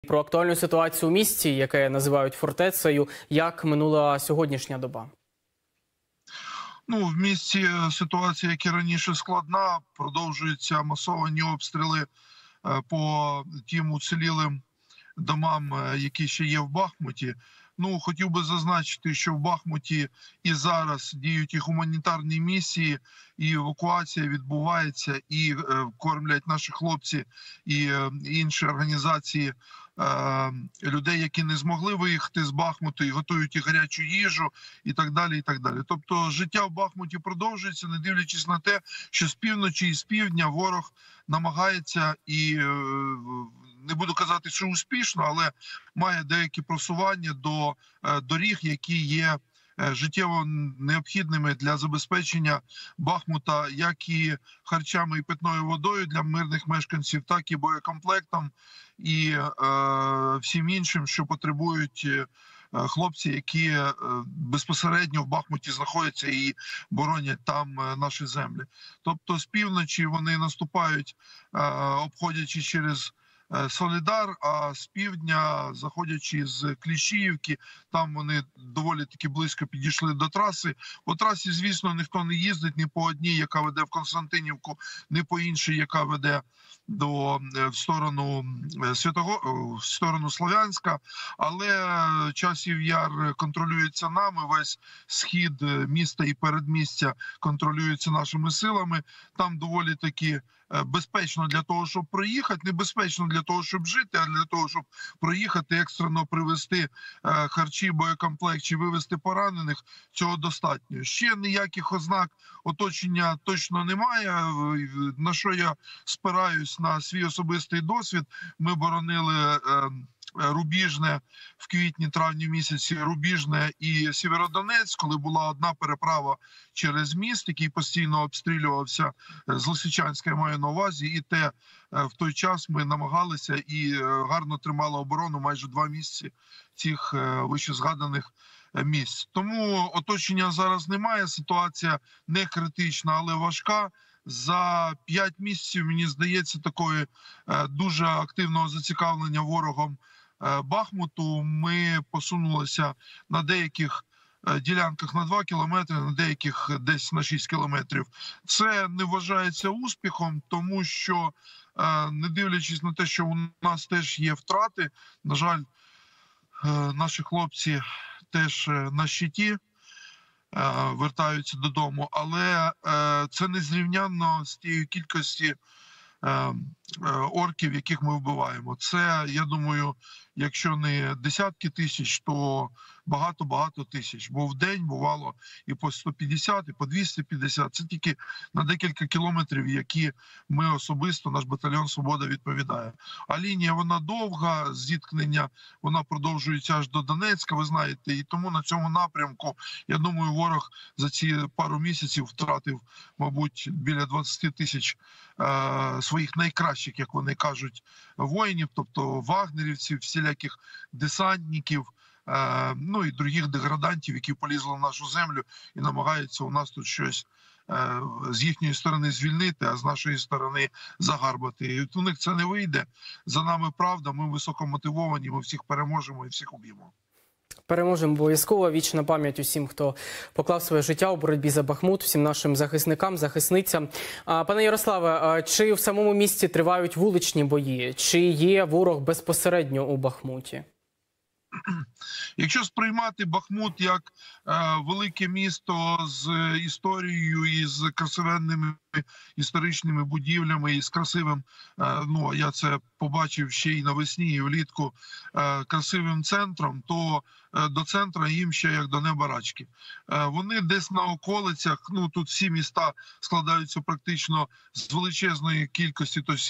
Про актуальну ситуацію у місті, яке називають фортецею, як минула сьогоднішня доба? В місті ситуація, як і раніше, складна. Продовжуються масовані обстріли по тим уцілілим домам, які ще є в Бахмуті. Хотів би зазначити, що в Бахмуті і зараз діють і гуманітарні місії, і евакуація відбувається, і кормлять наші хлопці, і інші організації людей, які не змогли виїхати з Бахмуту, і готують і гарячу їжу, і так далі, і так далі. Тобто життя в Бахмуті продовжується, не дивлячись на те, що з півночі і з півдня ворог намагається і не буду казати, що успішно, але має деякі просування до доріг, які є життєво необхідними для забезпечення Бахмута як і харчами і питною водою для мирних мешканців, так і боєкомплектом і всім іншим, що потребують хлопці, які безпосередньо в Бахмуті знаходяться і боронять там наші землі. Тобто з півночі вони наступають, обходячи через Солідар, а з півдня, заходячи з Кліщіївки, там вони доволі таки близько підійшли до траси. По трасі, звісно, ніхто не їздить ні по одній, яка веде в Константинівку, ні по іншій, яка веде в сторону Слов'янська. Але Часів Яр контролюється нами, весь схід міста і передмістя контролюється нашими силами. Там доволі таки безпечно для того, щоб проїхати, небезпечно для того, щоб жити, а для того, щоб проїхати, екстрено привезти харчі, боєкомплект чи вивезти поранених, цього достатньо. Ще ніяких ознак оточення точно немає, на що я спираюсь на свій особистий досвід. Ми боронили Рубіжне в квітні-травні місяці, Рубіжне і Сєвєродонецьк, коли була одна переправа через міст, який постійно обстрілювався з Лисичанська, я маю на увазі, і в той час ми намагалися і гарно тримали оборону майже 2 місяці цих вищезгаданих місць. Тому оточення зараз немає, ситуація не критична, але важка. За 5 місяців, мені здається, такої дуже активного зацікавлення ворогом Бахмуту ми посунулися на деяких ділянках на 2 кілометри, на деяких десь на 6 кілометрів. Це не вважається успіхом, тому що, не дивлячись на те, що у нас теж є втрати, на жаль, наші хлопці теж на щиті, вертаються додому, але це не зрівнянно з тією кількості орків, яких ми вбиваємо. Це, я думаю, якщо не десятки тисяч, то багато-багато тисяч. Бо в день бувало і по 150, і по 250. Це тільки на декілька кілометрів, які ми особисто, наш батальйон «Свобода» відповідає. А лінія, вона довга, зіткнення, вона продовжується аж до Донецька, ви знаєте. І тому на цьому напрямку, я думаю, ворог за ці пару місяців втратив, мабуть, біля 20 тисяч своїх найкращих, як вони кажуть, воїнів, тобто вагнерівців, всіляких десантників, і других деградантів, які полізли в нашу землю і намагаються у нас тут щось з їхньої сторони звільнити, а з нашої сторони загарбати. І у них це не вийде. За нами правда, ми високо мотивовані, ми всіх переможемо і всіх уб'ємо. Переможемо обов'язково. Вічна пам'ять усім, хто поклав своє життя у боротьбі за Бахмут, всім нашим захисникам, захисницям. Пане Ярославе, чи в самому місті тривають вуличні бої? Чи є ворог безпосередньо у Бахмуті? Якщо сприймати Бахмут як велике місто з історією і з красивенними історичними будівлями і з красивим, я це побачив ще й навесні, і влітку, красивим центром, то до центра їм ще як до неба рачки. Вони десь на околицях, тут всі міста складаються практично з величезної кількості, то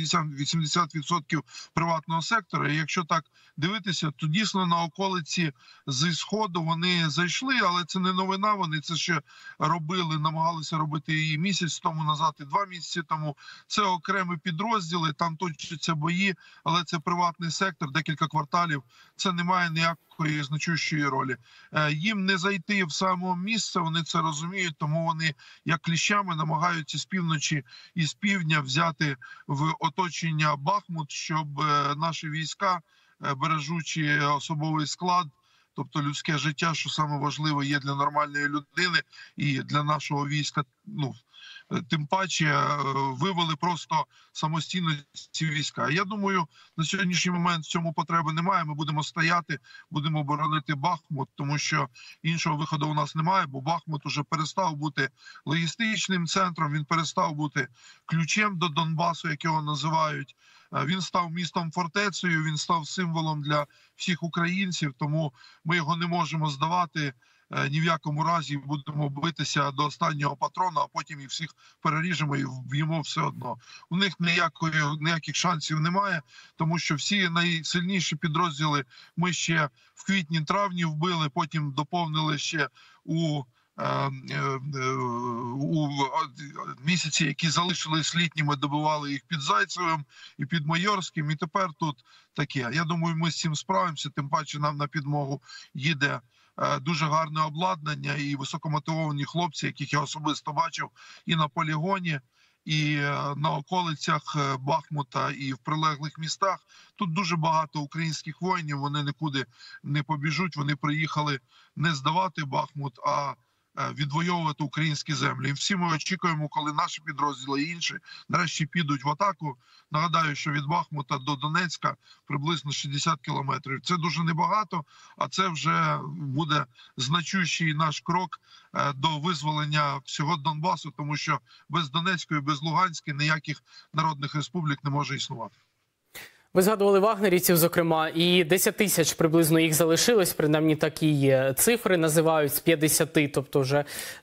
70-80% приватного сектора. І якщо так дивитися, то дійсно на околиці зі Сходу вони зайшли, але це не новина, вони це ще робили, намагалися робити і місяць тому назад, і 2 місяці тому. Це окремі підрозділи, там точаться бої, але це приватний сектор, декілька кварталів. Це не має ніякої значущої ролі. Їм не зайти в само місце, вони це розуміють, тому вони як кліщами намагаються з півночі і з півдня взяти в оточення Бахмут, щоб наші війська, бережучи особовий склад, тобто людське життя, що саме важливе є для нормальної людини і для нашого війська, тим паче вивели просто самостійно ці війська. Я думаю, на сьогоднішній момент в цьому потреби немає. Ми будемо стояти, будемо боронити Бахмут, тому що іншого виходу у нас немає, бо Бахмут уже перестав бути логістичним центром, він перестав бути ключем до Донбасу, як його називають. Він став містом-фортецею, він став символом для всіх українців, тому ми його не можемо здавати. Ні в якому разі будемо битися до останнього патрона, а потім їх всіх переріжемо і вб'ємо все одно. У них ніяких шансів немає, тому що всі найсильніші підрозділи ми ще в квітні-травні вбили, потім доповнили ще у місяці, які залишились літніми, добивали їх під Зайцевим і під Майорським, і тепер тут таке. Я думаю, ми з цим справимося, тим паче нам на підмогу їде дуже гарне обладнання і високомотивовані хлопці, яких я особисто бачив і на полігоні, і на околицях Бахмута, і в прилеглих містах. Тут дуже багато українських воїнів, вони нікуди не побіжуть, вони приїхали не здавати Бахмут, а відвоювати українські землі. І всі ми очікуємо, коли наші підрозділи і інші нарешті підуть в атаку. Нагадаю, що від Бахмута до Донецька приблизно 60 кілометрів. Це дуже небагато, а це вже буде значущий наш крок до визволення всього Донбасу, тому що без Донецької, без Луганської ніяких народних республік не може існувати. Ви згадували вагнерівців, зокрема, і 10 тисяч приблизно їх залишилось, принаймні такі цифри називають з 50, тобто вже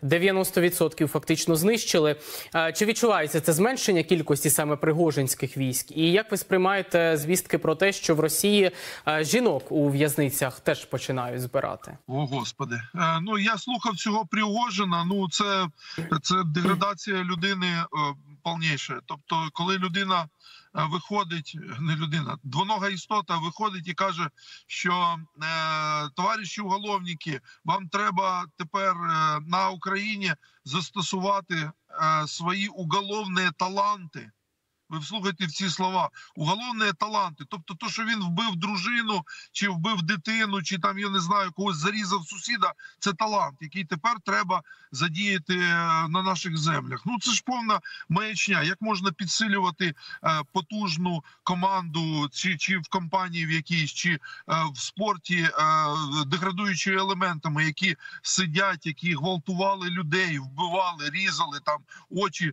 90% фактично знищили. Чи відчувається це зменшення кількості саме пригожинських військ? І як ви сприймаєте звістки про те, що в Росії жінок у в'язницях теж починають збирати? О, Господи. Я слухав цього Пригожина, це деградація людини повніша. Тобто, коли людина виходить, двонога істота виходить і каже, що товариші уголовники, вам треба тепер на Україні застосувати свої уголовні таланти. Ви вслухайте в ці слова. Уголовні таланти. Тобто то, що він вбив дружину, чи вбив дитину, чи там, я не знаю, когось зарізав сусіда, це талант, який тепер треба задіяти на наших землях. Це ж повна маячня. Як можна підсилювати потужну команду, чи в компанії в якійсь, чи в спорті деградуючими елементами, які сидять, які гвалтували людей, вбивали, різали, там очі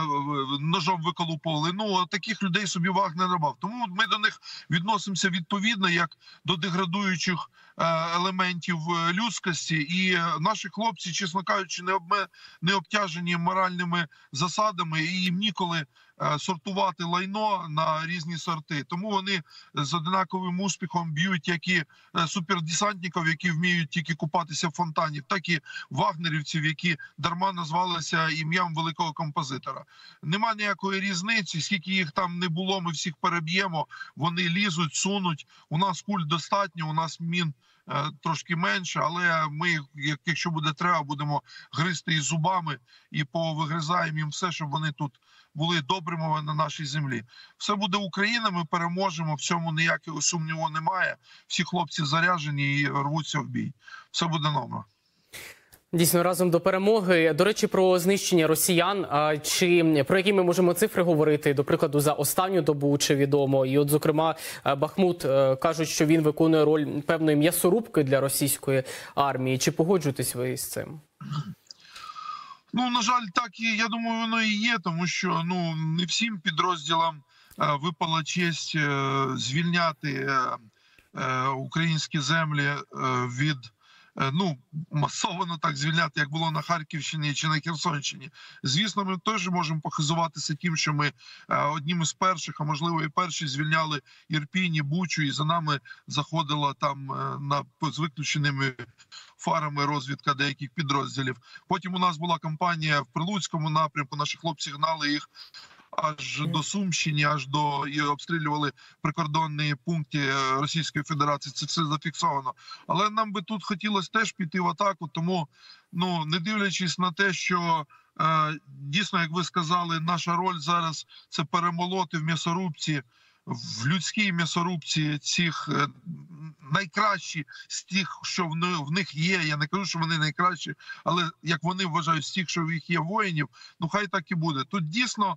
ножом виколупували. Таких людей собі Вагнер набав. Тому ми до них відносимося відповідно, як до деградуючих елементів людськості. І наші хлопці, чесно кажучи, не обтяжені моральними засадами, і їм ніколи сортувати лайно на різні сорти. Тому вони з однаковим успіхом б'ють як і супердесантників, які вміють тільки купатися в фонтані, так і вагнерівців, які дарма назвалися ім'ям великого композитора. Нема ніякої різниці, скільки їх там не було, ми всіх переб'ємо, вони лізуть, сунуть. У нас куль достатньо, у нас мін трошки менше, але ми, якщо буде треба, будемо гризти і зубами, і повигризаємо їм все, щоб вони тут були добрими на нашій землі. Все буде Україна, ми переможемо, в цьому ніякого сумніву немає. Всі хлопці заряджені і рвуться в бій. Все буде добре. Дійсно, разом до перемоги. До речі, про знищення росіян, про які ми можемо цифри говорити, до прикладу, за останню добу, чи відомо. І от, зокрема, Бахмут кажуть, що він виконує роль певної м'ясорубки для російської армії. Чи погоджуєтесь ви з цим? На жаль, так, я думаю, воно і є, тому що не всім підрозділам випала честь звільняти українські землі від масово так звільняти, як було на Харківщині чи на Херсонщині. Звісно, ми теж можемо похизуватися тим, що ми одним із перших, а можливо і перші, звільняли Ірпінь і Бучу, і за нами заходила там з виключеними фарами розвідка деяких підрозділів. Потім у нас була кампанія в Прилуцькому напрямку, наші хлопці гнали їх аж до Сумщини, і обстрілювали прикордонні пункти Російської Федерації. Це все зафіксовано. Але нам би тут хотілося теж піти в атаку, тому, не дивлячись на те, що дійсно, як ви сказали, наша роль зараз – це перемолоти в м'ясорубці, в людській м'ясорубці цих найкращі з тих, що в них є. Я не кажу, що вони найкращі, але як вони вважають, з тих, що в їх є воїнів, хай так і буде. Тут дійсно,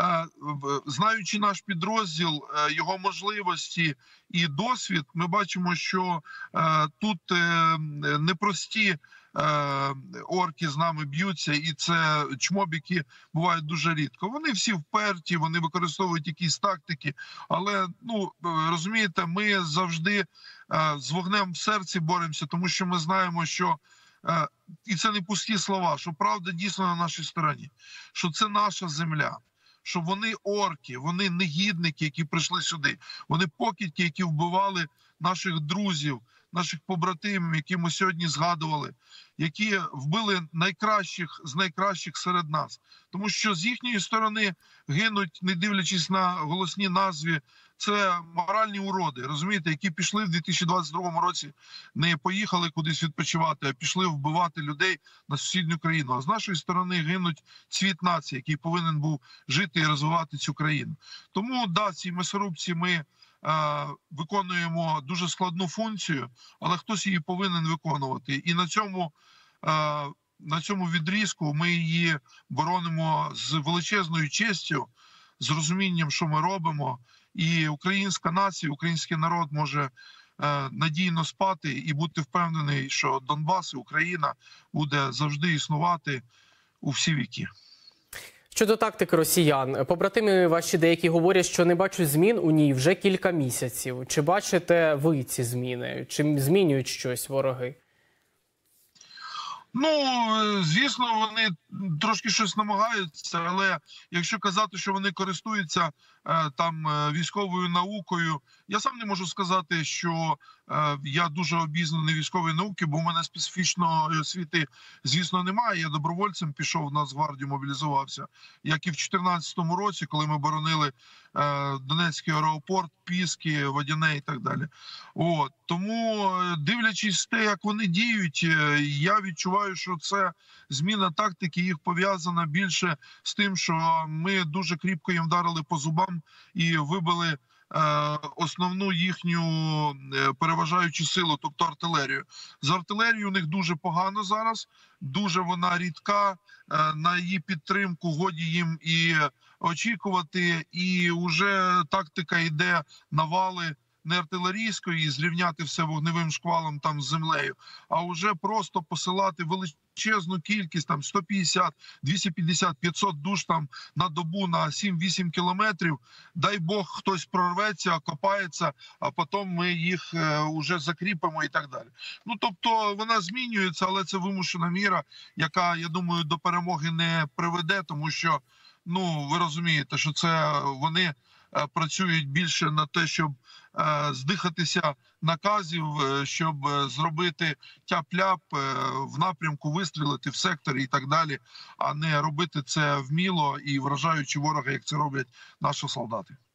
знаючи наш підрозділ, його можливості і досвід, ми бачимо, що тут непрості орки з нами б'ються, і це чмобіки бувають дуже рідко. Вони всі вперті, вони використовують якісь тактики, але, розумієте, ми завжди з вогнем в серці боремося, тому що ми знаємо, що, і це не пусті слова, що правда дійсно на нашій стороні, що це наша земля, що вони орки, вони негідники, які прийшли сюди, вони покидьки, які вбивали наших друзів, наших побратимів, які ми сьогодні згадували, які вбили найкращих з найкращих серед нас. Тому що з їхньої сторони гинуть, не дивлячись на голосні назви, це моральні уроди, розумієте, які пішли в 2022 році, не поїхали кудись відпочивати, а пішли вбивати людей на сусідню країну. А з нашої сторони гинуть цвіт нації, який повинен був жити і розвивати цю країну. Тому, в цій м'ясорубці ми виконуємо дуже складну функцію, але хтось її повинен виконувати. І на цьому відрізку ми її боронимо з величезною честю, з розумінням, що ми робимо. І українська нація, український народ може надійно спати і бути впевнений, що Донбас і Україна буде завжди існувати у всі віки. Щодо тактики росіян, побратими ваші деякі говорять, що не бачать змін у ній вже кілька місяців. Чи бачите ви ці зміни? Чи змінюють щось вороги? Звісно, вони трошки щось намагаються, але якщо казати, що вони користуються військовою наукою, я сам не можу сказати, що я дуже обізнаний військової науки, бо в мене специфічної освіти, звісно, немає. Я добровольцем пішов в Нацгвардію, мобілізувався, як і в 2014 році, коли ми боронили Донецький аеропорт, Піски, Водяне і так далі. Тому, дивлячись те, як вони діють, я відчуваю, що це зміна тактики, їх пов'язана більше з тим, що ми дуже кріпко їм вдарили по зубам і вибили основну їхню переважаючу силу, тобто артилерію. З артилерією у них дуже погано зараз, дуже вона рідка, на її підтримку годі їм і очікувати, і вже тактика йде навали не артилерійської, і зрівняти все вогневим шквалом там з землею, а вже просто посилати величезну кількість, 150, 250, 500 душ на добу на 7-8 кілометрів. Дай Бог, хтось прорветься, окопається, а потім ми їх вже закріпимо і так далі. Тобто вона змінюється, але це вимушена міра, яка, я думаю, до перемоги не приведе, тому що, ви розумієте, що це вони працюють більше на те, щоб здихатися наказів, щоб зробити тяп-ляп в напрямку, вистрілити в секторі і так далі, а не робити це вміло і вражаючи ворога, як це роблять наші солдати.